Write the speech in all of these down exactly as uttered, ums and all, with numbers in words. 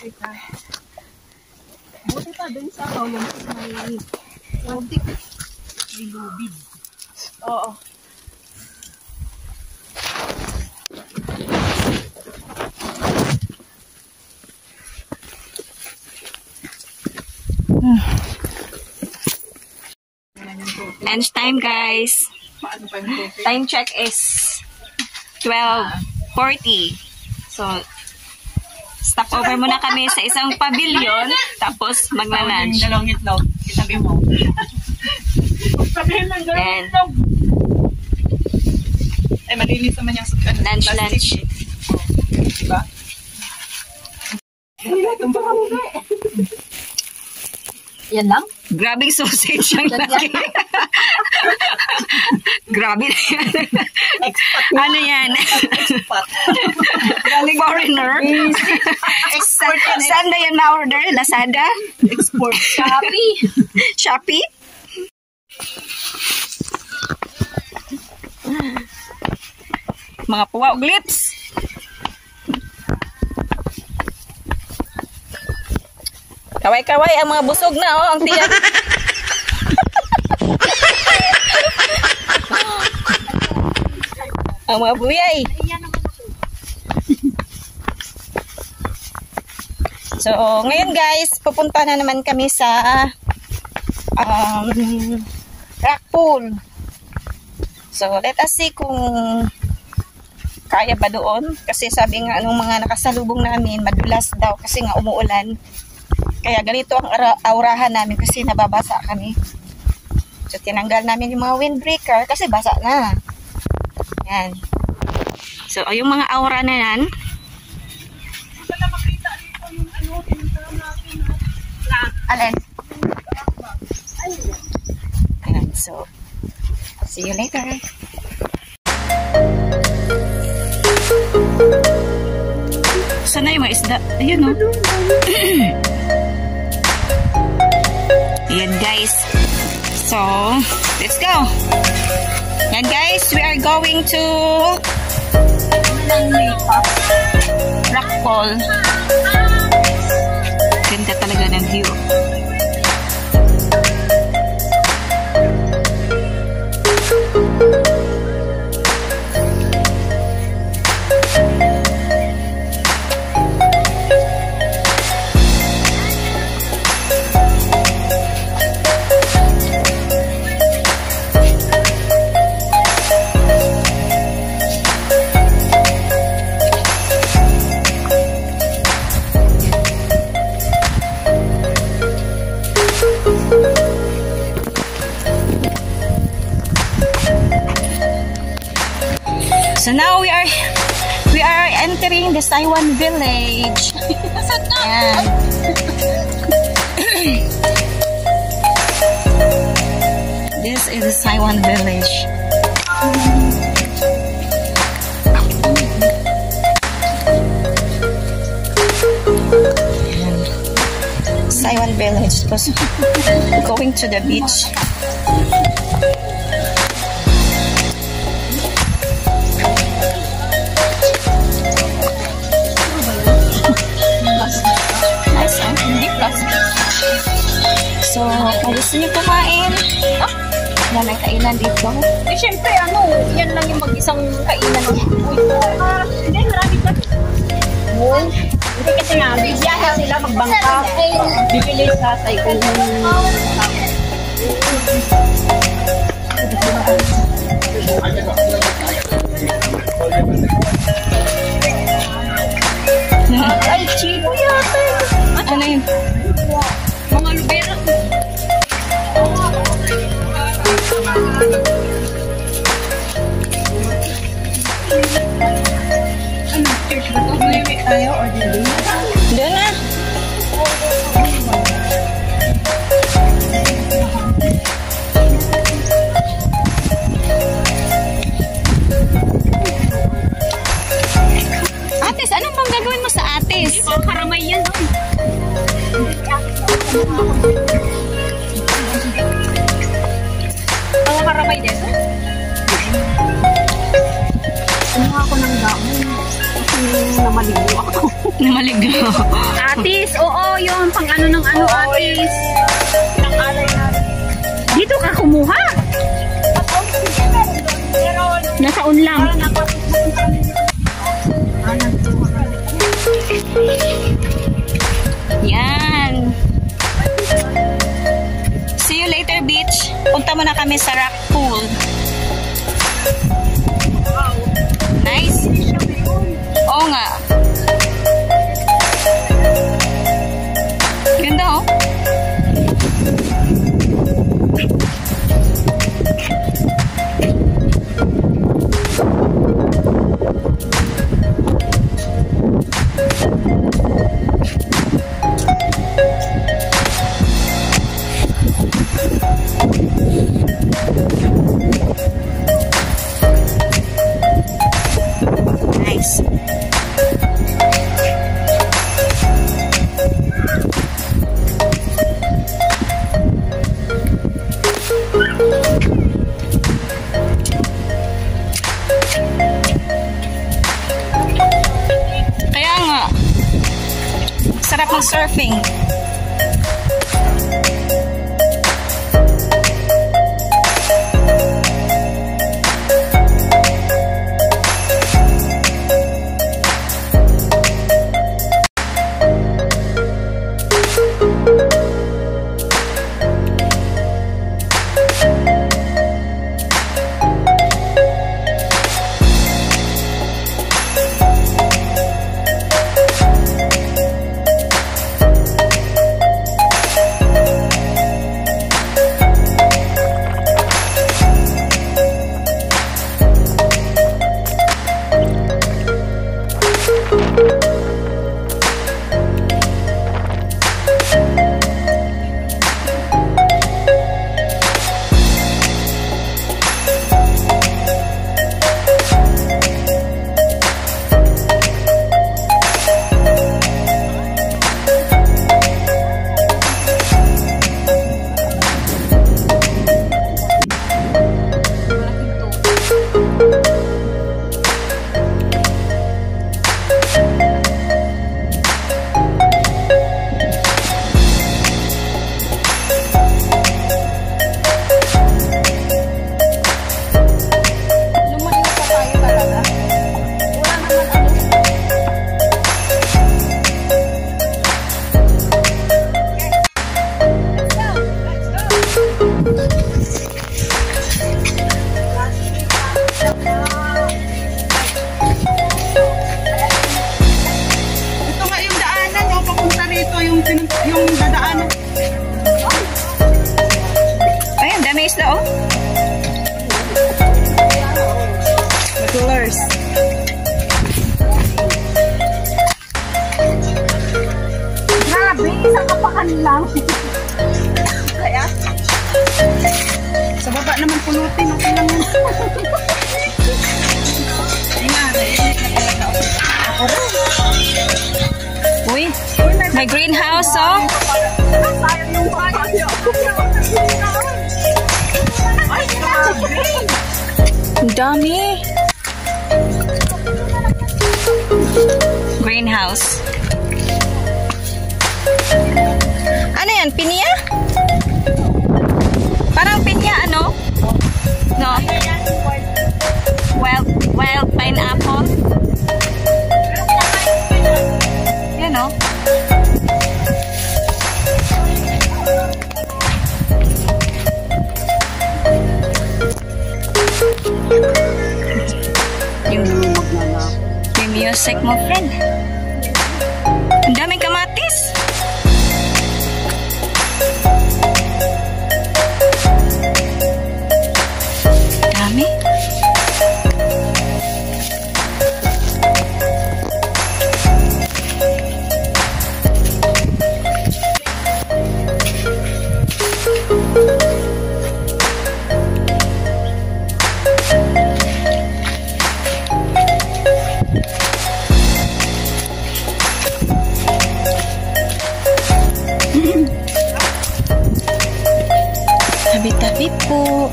Buti pa dun sa kolong may antik. May lubid. Oo. Lunch time, guys. Time check is twelve forty. So, stop over muna kami sa isang pavilion, tapos magla-lunch. Dalawang itlog. Itabi mo. Sabihin ng dalawang itlog. Ay, malinis naman yung lunch, lunch. Diba? Yan lang? Grabing sausage ang laki. Grabe na yan. Ano yan? Foreigner. Export. Saan na yan ma-order? Lazada? Export. Shopee. Shopee? Mga puwa og lips. Kaway-kaway ang mga busog na, oh, ang tiyan. Ang mga buyay. So, ngayon guys, pupunta na naman kami sa um, rock pool. So, let us see kung kaya ba doon. Kasi sabi nga, anong mga nakasalubong namin, madulas daw kasi nga umuulan. Kaya ganito ang aurahan namin kasi nababasa kami. So, tinanggal namin yung mga windbreaker kasi basa na. Yan. So, yung mga aura na yan. Alin? Ayan. So, see you later. Sana yung mga isda. Ayun, no? Ayan, guys. So, let's go. Ayan, guys. We are going to Rockfall. Ganda talaga ng view. So now we are we are entering the Saiwan village. Yan. This is the Saiwan village. Saiwan village because going to the beach. So, kung gusto niyo kumain, oh, yan ang kainan dito. Eh, syempre, ano, yan lang yung mag-isang kainan. Uy, uh, hindi, marami ka. Uy, hindi kasi nga, bibiyahe sila magbangka. Bibili sa Saigon. Ay, chibo yata. Ano yun? Mga lubera. Ano, church ba ito? May tayo or dili? Doon na. Atis, anong bang gagawin mo sa atis? Pang karamay yan, no? Pang karamay din. Ano ako ng damo? namaligo ako. Namaligo. Atis, oo, yun. Pang ano ng ano, atis. Pinang-alay natin. Dito ka kumuha. Nasaon lang. Yan. See you later, beach. Punta muna kami sa rock pool. Nice. Oo nga. Ganda, oh. Nice. Kaya nga, sarap mag-surfing. Yung dadaanan. Ayan, dami isda, oh. Colors. Grabe, isang kapakan lang. Kaya? Sa baba naman pulutin. Okay lang yun. Ayan, naiinit na talaga ako. Ako rin. Uy, may greenhouse, oh. Ay, grabe. Ang dami. Greenhouse. Ano yan? Pinya? Parang pinya, ano? No? Wild, wild pineapple. Yan, oh. Yung, yung music mo, friend. Ang daming kamatis. Dami. Tabi-tabi po.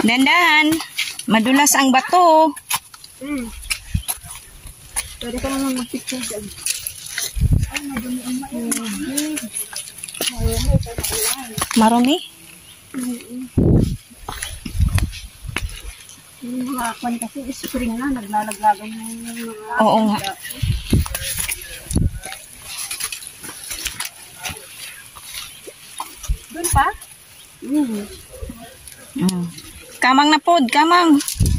Dandahan. Madulas ang bato. Hmm. Pwede ka naman mag-picture dyan. Marumi? Yung mga kwan kasi spring na, naglalaglagan yung mga... Oo nga. Doon pa? Hmm. Mm. Kamang na pod, kamang.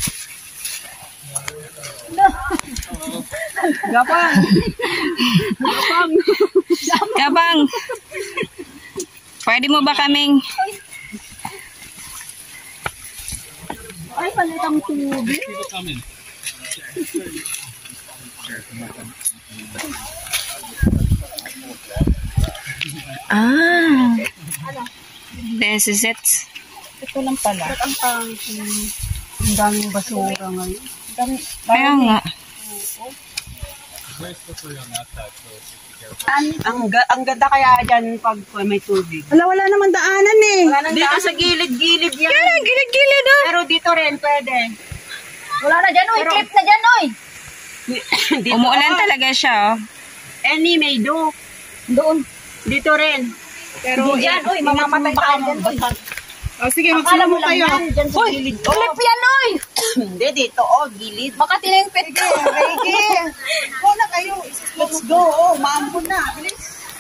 Gapang! Gapang! Kabang. Pwede mo ba kaming? Ay, palitang tubig. Ah. This is it. Ito lang pala. Ito ang pang... Ang daming basura ngayon. Dami, Kaya nga. Ang, ga- ang ganda kaya dyan pag may tubig. Wala, wala naman daanan eh. Dito sa gilid-gilid yan. Kaya gilid-gilid oh. Pero dito rin pwede. Wala na dyan, oy. Pero- Clip na dyan, oy. Dito, Umuulan talaga siya oh. Any may do. Doon. Dito rin. Pero Hindi dyan, oy. Mamamatay ka dyan, oy. Oh, sige, Akala mo magsumo lang kayo. yan, dyan sa Uy, gilid. oh. Clip yan, oy. Hindi, dito. Oh, gilid. Baka tinengpit ka. Sige. Go na kayo. Let's go. Oh, maambo na. Bilis.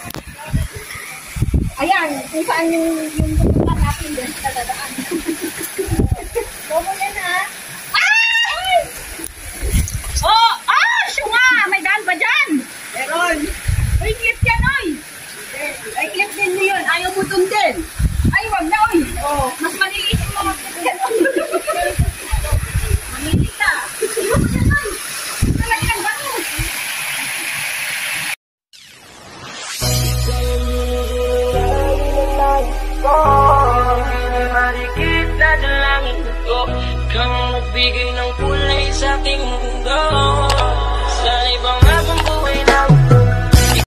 Ayan, kung saan yung yung pupunta natin dyan sa dadaan. Go mo yan, ha? Ah! Oh! Ah! Syunga! May daan ba dyan? Meron. Uy, clip yan, oy! Ay, clip din mo yun. Ayaw mo dun din. Ay, wag na, oy! Oh,